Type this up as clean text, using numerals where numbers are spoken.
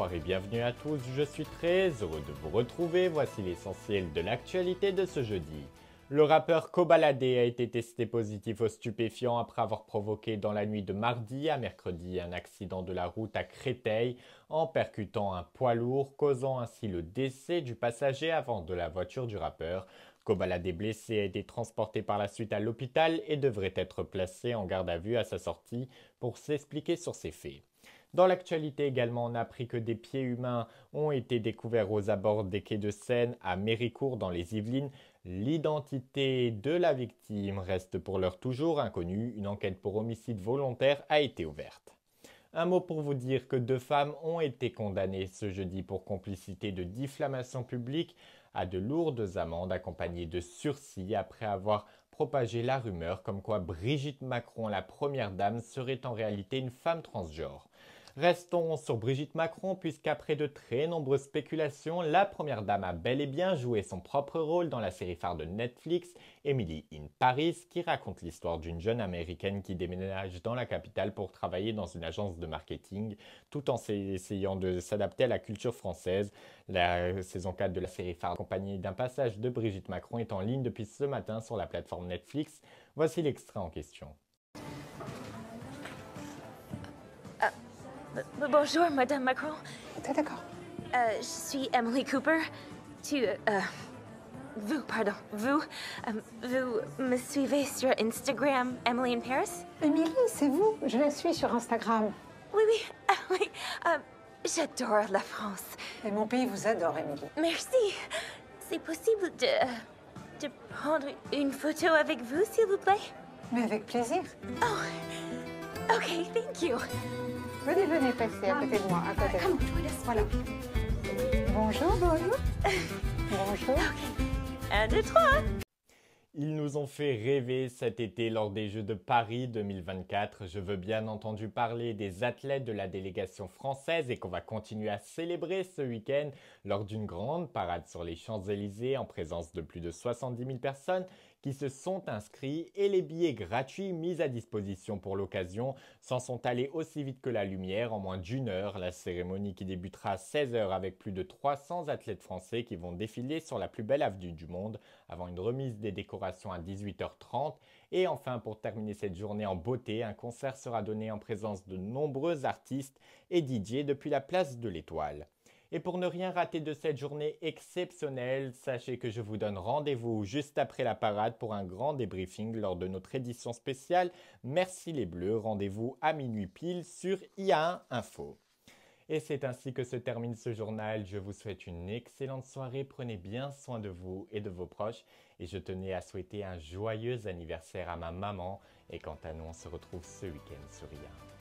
bonsoir et bienvenue à tous, je suis très heureux de vous retrouver, voici l'essentiel de l'actualité de ce jeudi. Le rappeur Kobalade a été testé positif aux stupéfiants après avoir provoqué dans la nuit de mardi à mercredi un accident de la route à Créteil en percutant un poids lourd, causant ainsi le décès du passager avant de la voiture du rappeur. Kobalade blessé a été transporté par la suite à l'hôpital et devrait être placé en garde à vue à sa sortie pour s'expliquer sur ces faits. Dans l'actualité également, on a appris que des pieds humains ont été découverts aux abords des quais de Seine à Méricourt dans les Yvelines. L'identité de la victime reste pour l'heure toujours inconnue. Une enquête pour homicide volontaire a été ouverte. Un mot pour vous dire que 2 femmes ont été condamnées ce jeudi pour complicité de diffamation publique à de lourdes amendes accompagnées de sursis après avoir propagé la rumeur comme quoi Brigitte Macron, la première dame, serait en réalité une femme transgenre. Restons sur Brigitte Macron puisqu'après de très nombreuses spéculations, la première dame a bel et bien joué son propre rôle dans la série phare de Netflix, Emily in Paris, qui raconte l'histoire d'une jeune américaine qui déménage dans la capitale pour travailler dans une agence de marketing tout en essayant de s'adapter à la culture française. La saison 4 de la série phare accompagnée d'un passage de Brigitte Macron est en ligne depuis ce matin sur la plateforme Netflix. Voici l'extrait en question. Bonjour, Madame Macron. D'accord. Je suis Emily Cooper. Vous me suivez sur Instagram, Emily in Paris? Émilie, c'est vous? Je la suis sur Instagram. Oui, oui. J'adore la France. Et mon pays vous adore, Émilie. Merci. C'est possible de prendre une photo avec vous, s'il vous plaît? Mais avec plaisir. Oh, ok, thank you. Venez, passez à côté de moi, à côté. Voilà. Bonjour. Bonjour. Ok. 1, 2, 3. Ils nous ont fait rêver cet été lors des Jeux de Paris 2024. Je veux bien entendu parler des athlètes de la délégation française et qu'on va continuer à célébrer ce week-end lors d'une grande parade sur les Champs-Élysées en présence de plus de 70 000 personnes qui se sont inscrits et les billets gratuits mis à disposition pour l'occasion s'en sont allés aussi vite que la lumière en moins d'une heure. La cérémonie qui débutera à 16 h avec plus de 300 athlètes français qui vont défiler sur la plus belle avenue du monde avant une remise des décorations à 18h30. Et enfin, pour terminer cette journée en beauté, un concert sera donné en présence de nombreux artistes et DJ depuis la place de l'Étoile. Et pour ne rien rater de cette journée exceptionnelle, sachez que je vous donne rendez-vous juste après la parade pour un grand débriefing lors de notre édition spéciale. Merci les Bleus, rendez-vous à minuit pile sur IA1 Info. Et c'est ainsi que se termine ce journal. Je vous souhaite une excellente soirée, prenez bien soin de vous et de vos proches. Et je tenais à souhaiter un joyeux anniversaire à ma maman. Et quant à nous, on se retrouve ce week-end sur IA1.